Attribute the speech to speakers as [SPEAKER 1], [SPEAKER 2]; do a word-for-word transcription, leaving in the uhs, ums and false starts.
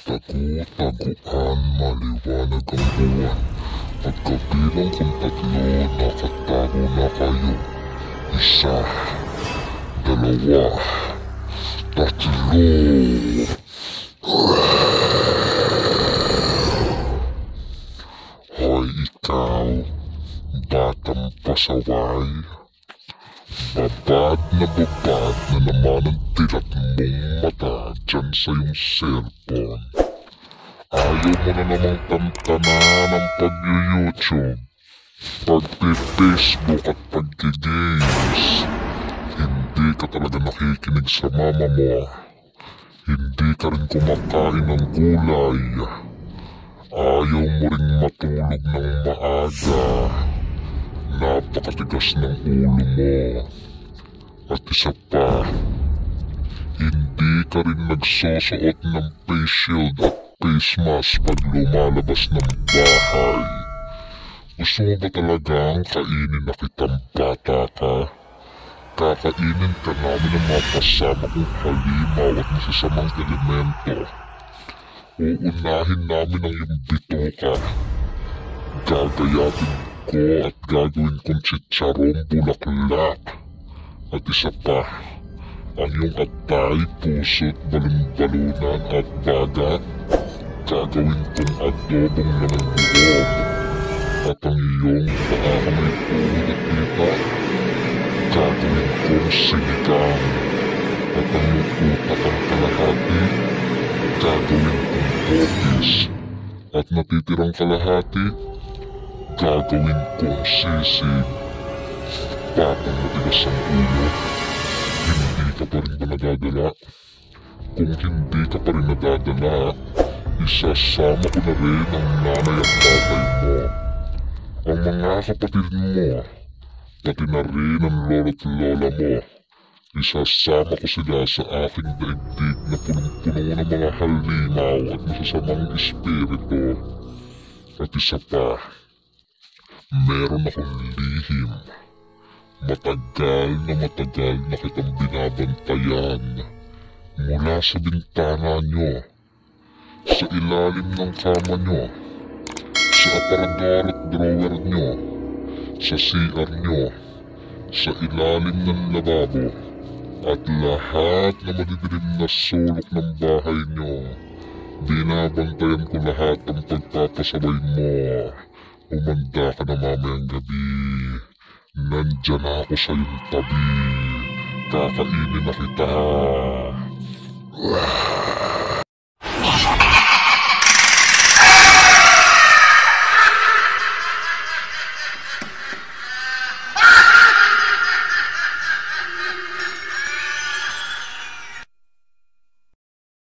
[SPEAKER 1] Tagu-taguan, maliwanag ang buwan. Pagkabilang kong tatlo, nakatago na kayo. Isa, dalawa, tatlo. Hoy ikaw, batang pasaway. Babad na babad na naman ang tilat mong mata dyan sa iyong cellphone. Ayaw mo na namang tantanan ang pag-YouTube, pag-Facebook at pag-games. Hindi ka talaga nakikinig sa mama mo. Hindi ka rin kumakain ng gulay. Ayaw mo ring matulog ng maaga. Napakatigas ng ulo mo. At isa pa, hindi ka rin nagsusuot ng face shield at face mask pag lumalabas ng bahay. Gusto mo ba talagang kainin na kitang bata ka? Kakainin ka namin ng mga kasama kong halimaw at masasamang elemento. Uunahin namin ang iyong bituka. Gagayatin ko at gagawin kong chicharong bulaklak. At isa pa, ang iyong atay, puso't balon-balunan at bagat, gagawin kong adobong laman loob. At ang iyong pakakamay puhod at kita, gagawin kong sinigang. At ang iyong utak ang kalahati, gagawin kong botis. At natitirang kalahati, gagawin kong sisig. Batang matigas ang ulo, hindi ka pa rin ba nadadala? Kung hindi ka pa rin nadadala, isasama ko na rin ang nanay at tatay mo, ang mga kapatid mo, pati na rin ang lolo't lola mo. Isasama ko sila sa aking daigdig na punong-puno ng mga halimaw at masasamang espiritu. At isa pa, meron akong lihim. Matagal na matagal na kitang binabantayan mula sa bintana nyo, sa ilalim ng kama nyo, sa aparador at drawer nyo, sa C R nyo, sa ilalim ng lababo, at lahat na madidilim na sulok ng bahay nyo. Binabantayan ko lahat ang pagpapasabay mo. Umanda ka na mamayang gabi. Nandyan ako sa iyong tabi. Kakainin na kita.